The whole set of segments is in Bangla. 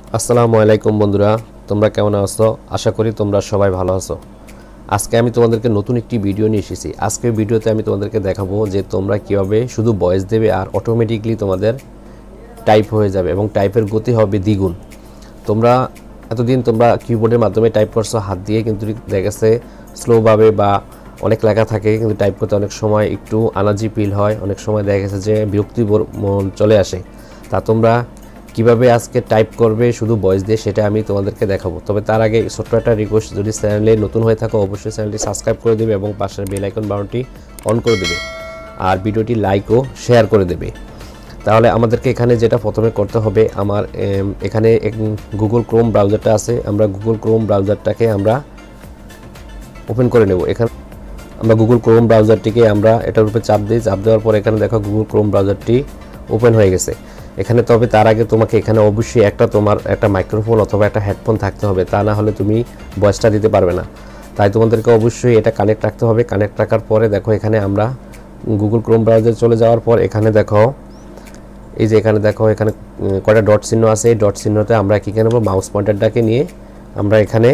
আসসালামু আলাইকুম বন্ধুরা, তোমরা কেমন আছো? আশা করি তোমরা সবাই ভালো আছো। আজকে আমি তোমাদেরকে নতুন একটি ভিডিও নিয়ে এসেছি। আজকের ভিডিওতে আমি তোমাদেরকে দেখাবো যে তোমরা কিভাবে শুধু ভয়েস দেবে আর অটোমেটিকলি তোমাদের টাইপ হয়ে যাবে এবং টাইপের গতি হবে দ্বিগুণ। তোমরা এতদিন তোমরা কিবোর্ডের মাধ্যমে টাইপ করছো হাত দিয়ে, কিন্তু দেখা গেছে স্লোভাবে বা অনেক লেখা থাকে, কিন্তু টাইপ করতে অনেক সময় একটু আনাজি ফিল হয়, অনেক সময় দেখা গেছে যে বিরক্তিবোধ চলে আসে। তা তোমরা কিভাবে আজকে টাইপ করবে শুধু ভয়েস দিয়ে সেটা আমি তোমাদেরকে দেখাবো। তবে তার আগে ছোট্ট একটা রিকোয়েস্ট, যদি চ্যানেলে নতুন হয়ে থাকো অবশ্যই চ্যানেলটি সাবস্ক্রাইব করে দেবে এবং পাশের বেল আইকন বাটনটি অন করে দেবে আর ভিডিওটি লাইক ও শেয়ার করে দেবে। তাহলে আমাদেরকে এখানে যেটা প্রথমে করতে হবে, আমার এখানে গুগল ক্রোম ব্রাউজারটা আছে, আমরা গুগল ক্রোম ব্রাউজারটাকে আমরা ওপেন করে নেব। এখানে আমরা গুগল ক্রোম ব্রাউজারটিকে আমরা এটার উপরে চাপ দিই, চাপ দেওয়ার পর এখানে দেখো গুগল ক্রোম ব্রাউজারটি ওপেন হয়ে গেছে এখানে। তবে তার আগে তোমাকে এখানে অবশ্যই তোমার একটা মাইক্রোফোন অথবা একটা হেডফোন থাকতে হবে, তা না হলে তুমি ভয়েসটা দিতে পারবে না। তাই তোমাদেরকে অবশ্যই এটা কানেক্ট রাখতে হবে। কানেক্ট রাখার পরে দেখো এখানে আমরা গুগল ক্রোম ব্রাউজারে চলে যাওয়ার পর এখানে দেখো এই যে এখানে দেখো এখানে কয়টা ডট চিহ্ন আছে। এই ডট চিহ্নতে আমরা কি নেব, মাউস পয়েন্টারটাকে নিয়ে আমরা এখানে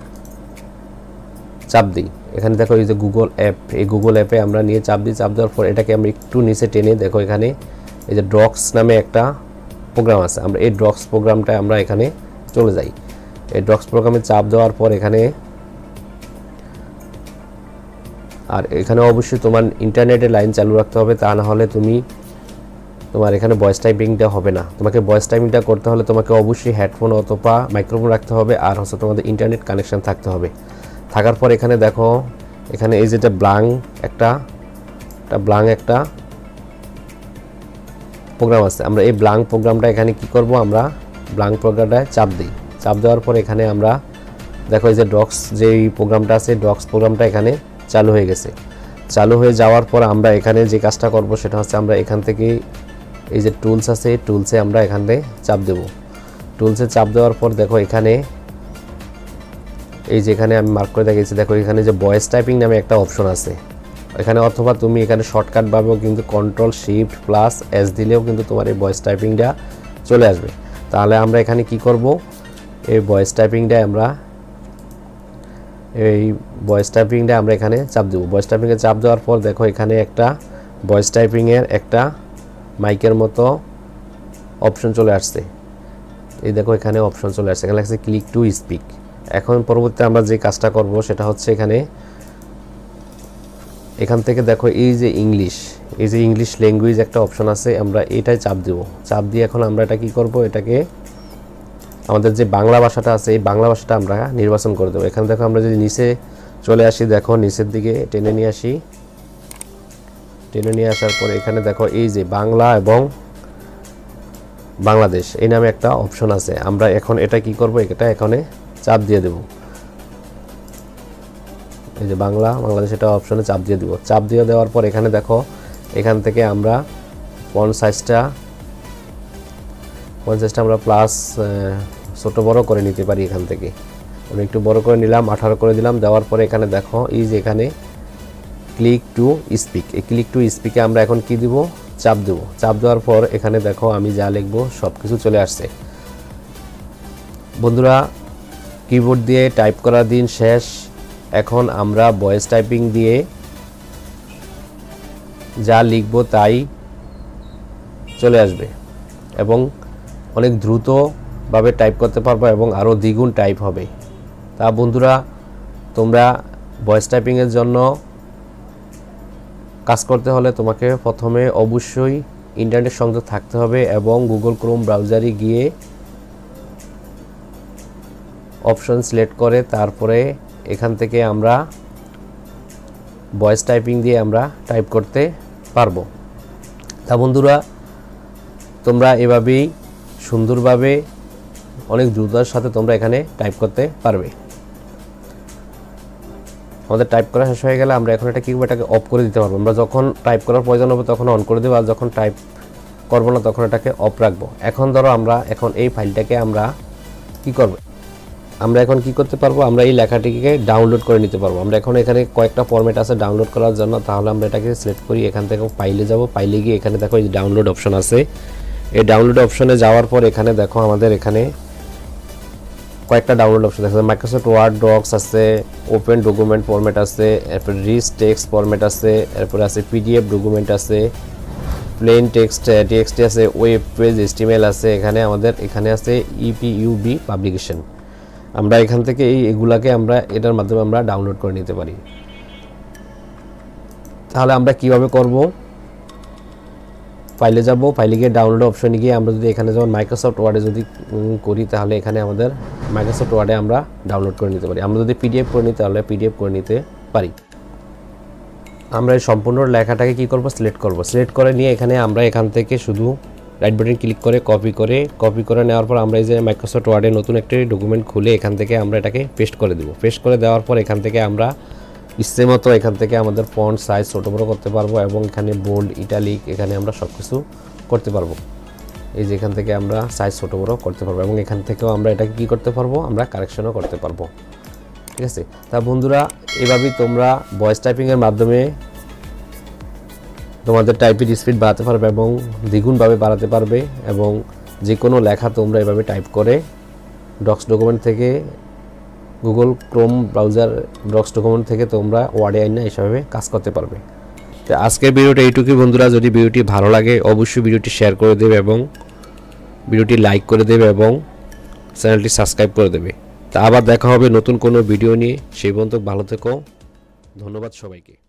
চাপ দিই। এখানে দেখো এই যে গুগল অ্যাপ, এই গুগল অ্যাপে আমরা নিয়ে চাপ দিই। চাপ দেওয়ার পর এটাকে আমরা একটু নিচে টেনে দেখো এখানে এই যে ড্রক্স নামে একটা প্রোগ্রাম আছে, আমরা এই ড্রক্স প্রোগ্রামটা আমরা এখানে চলে যাই। এই ড্রক্স প্রোগ্রামে চাপ দেওয়ার পর এখানে আর এখানে অবশ্যই তোমার ইন্টারনেটের লাইন চালু রাখতে হবে, তা না হলে তোমার এখানে ভয়েস টাইপিংটা হবে না। তোমাকে ভয়েস টাইপিংটা করতে হলে তোমাকে অবশ্যই হেডফোন অথবা মাইক্রোফোন রাখতে হবে আর হচ্ছে তোমাদের ইন্টারনেট কানেকশন থাকতে হবে। থাকার পর এখানে দেখো এখানে এই যেটা ব্ল্যাঙ্ক একটা প্রোগ্রাম আছে, আমরা এই ব্ল্যাঙ্ক প্রোগ্রামটা এখানে কি করব, আমরা ব্ল্যাঙ্ক প্রোগ্রামটায় চাপ দিই। চাপ দেওয়ার পর এখানে আমরা দেখো এই যে ডক্স যেই প্রোগ্রামটা আছে, ডক্স প্রোগ্রামটা এখানে চালু হয়ে গেছে। চালু হয়ে যাওয়ার পর আমরা এখানে যে কাজটা করব সেটা হচ্ছে আমরা এখান থেকে এই যে টুলস আছে, এই টুলসে আমরা এখানে চাপ দেব। টুলসে চাপ দেওয়ার পর দেখো এখানে এই যে এখানে আমি মার্ক করে দেখিয়েছি, দেখো এখানে যে ভয়েস টাইপিং নামে একটা অপশন আছে এখানে, অথবা তুমি এখানে শর্টকাট ভাবেও কিন্তু Ctrl+Shift+S দিলেও কিন্তু তোমার এই ভয়েস টাইপিংটা চলে আসবে। তাহলে আমরা এখানে কি করব, এই ভয়েস টাইপিংটা আমরা এখানে চাপ দেব। ভয়েস টাইপিংয়ে চাপ দেওয়ার পর দেখো এখানে একটা ভয়েস টাইপিংয়ের একটা মাইকের মতো অপশন চলে আসছে। এই দেখো এখানে অপশন চলে আসছে, এখানে লাগছে ক্লিক টু স্পিক। এখন পরবর্তীতে আমরা যে কাজটা করব সেটা হচ্ছে এখান থেকে দেখো এই যে ইংলিশ ল্যাঙ্গুয়েজ একটা অপশন আছে, আমরা এটাই চাপ দেব। চাপ দিয়ে এখন আমরা এটা কি করব, এটাকে আমাদের যে বাংলা ভাষাটা আছে এই বাংলা ভাষাটা আমরা নির্বাচন করে দেবো। এখানে দেখো আমরা যদি নিচে চলে আসি, দেখো নিচের দিকে টেনে নিয়ে আসি, টেনে নিয়ে আসার পরে এখানে দেখো এই যে বাংলা এবং বাংলাদেশ এই নামে একটা অপশন আছে, আমরা এখন এটা কি করব, এটা এখানে চাপ দিয়ে দেব। এই যে বাংলাদেশ এটা অপশনে চাপ দিয়ে দিব। চাপ দিয়ে দেওয়ার পর এখানে দেখো এখান থেকে আমরা ফন্ট সাইজটা আমরা প্লাস ছোট বড় করে নিতে পারি। এখান থেকে আমি একটু বড় করে নিলাম, 18 করে দিলাম। দেওয়ার পরে এখানে দেখো এই যে এখানে ক্লিক টু স্পিক, এই ক্লিক টু স্পিকে আমরা এখন কি দিব, চাপ দেব। চাপ দেওয়ার পর এখানে দেখো আমি যা লিখবো সব কিছু চলে আসছে। বন্ধুরা, কিবোর্ড দিয়ে টাইপ করার দিন শেষ, এখন আমরা ভয়েস টাইপিং দিয়ে যা লিখবো তাই চলে আসবে এবং অনেক দ্রুতভাবে টাইপ করতে পারবো এবং আরও দ্বিগুণ টাইপ হবে। তা বন্ধুরা, তোমরা ভয়েস টাইপিংয়ের জন্য কাজ করতে হলে তোমাকে প্রথমে অবশ্যই ইন্টারনেট সংযোগ থাকতে হবে এবং গুগল ক্রোম ব্রাউজারে গিয়ে অপশন সিলেক্ট করে তারপরে এখান থেকে আমরা ভয়েস টাইপিং দিয়ে আমরা টাইপ করতে পারবো। তা বন্ধুরা, তোমরা এভাবেই সুন্দরভাবে অনেক দ্রুততার সাথে তোমরা এখানে টাইপ করতে পারবে। আমাদের টাইপ করা শেষ হয়ে গেলে আমরা এখন এটা কি করব, এটাকে অফ করে দিতে পারবো। আমরা যখন টাইপ করার প্রয়োজন হবে তখন অন করে দেবো, আর যখন টাইপ করবো না তখন এটাকে অফ রাখবো। এখন ধরো আমরা এখন এই ফাইলটাকে আমরা কি করব, আমরা এখন কি করতে পারবো, আমরা এই লেখাটিকে ডাউনলোড করে নিতে পারবো। আমরা এখন এখানে কয়েকটা ফরম্যাট আছে ডাউনলোড করার জন্য, তাহলে আমরা এটাকে সিলেক্ট করি। এখান থেকে ফাইলে যাব, ফাইলে গিয়ে এখানে দেখো এই ডাউনলোড অপশন আছে, এই ডাউনলোড অপশনে যাওয়ার পর এখানে দেখো আমাদের এখানে কয়েকটা ডাউনলোড অপশন আছে। মাইক্রোসফট ওয়ার্ড ডক্স আছে, ওপেন ডকুমেন্ট ফরম্যাট আছে, এরপর রিচ টেক্সট ফরম্যাট আছে, এরপর আছে পিডিএফ ডকুমেন্ট আছে, প্লেন টেক্সট টিএক্সটি আছে, ওয়েব পেজ এইচটিএমএল আছে। এখানে আছে ইপিইউবি পাবলিকেশন। আমরা এখান থেকে এগুলাকে আমরা এটার মাধ্যমে আমরা ডাউনলোড করে নিতে পারি। তাহলে আমরা কিভাবে করব? ফাইলে যাব, ফাইলে গিয়ে ডাউনলোড অপশনে গিয়ে আমরা যদি এখানে যেমন মাইক্রোসফট ওয়ার্ডে যদি করি তাহলে এখানে আমাদের মাইক্রোসফট ওয়ার্ডে আমরা ডাউনলোড করে নিতে পারি। আমরা যদি পিডিএফ করে নিই তাহলে পিডিএফ করে নিতে পারি। আমরা এই সম্পূর্ণ লেখাটাকে কি করব? সিলেক্ট করব। সিলেক্ট করে নিয়ে আমরা এখান থেকে শুধু রাইট বাটন ক্লিক করে কপি করে নেওয়ার পর আমরা এই যে মাইক্রোসফট ওয়ার্ডে নতুন একটি ডকুমেন্ট খুলে এখান থেকে আমরা এটাকে পেস্ট করে দেব। পেস্ট করে দেওয়ার পর এখান থেকে আমরা ইচ্ছে মতো এখান থেকে আমাদের ফন্ট সাইজ ছোটো বড়ো করতে পারবো এবং এখানে বোল্ড ইটালিক এখানে আমরা সব কিছু করতে পারবো। এই যে এখান থেকে আমরা সাইজ ছোটো বড়ো করতে পারবো এবং এখান থেকেও আমরা এটাকে কী করতে পারবো? আমরা কারেকশনও করতে পারবো। ঠিক আছে? তা বন্ধুরা, এভাবেই তোমরা ভয়েস টাইপিংয়ের মাধ্যমে তোমাদের টাইপের স্পিড বাড়াতে পারবে এবং দ্বিগুণভাবে বাড়াতে পারবে এবং যে কোনো লেখা তোমরা এভাবে টাইপ করে ডক্স ডকুমেন্ট থেকে Google Chrome browser docs document থেকে তোমরা ওয়ার্ডে আইনা এভাবে কাজ করতে পারবে। তো আজকের ভিডিওটা এইটুকুই বন্ধুরা। যদি ভিডিওটি ভালো লাগে অবশ্যই ভিডিওটি শেয়ার করে দেবে এবং ভিডিওটি লাইক করে দেবে এবং চ্যানেলটি সাবস্ক্রাইব করে দেবে। তা আবার দেখা হবে নতুন কোনো ভিডিও নিয়ে। সেই পর্যন্ত ভালো থেকো। ধন্যবাদ সবাইকে।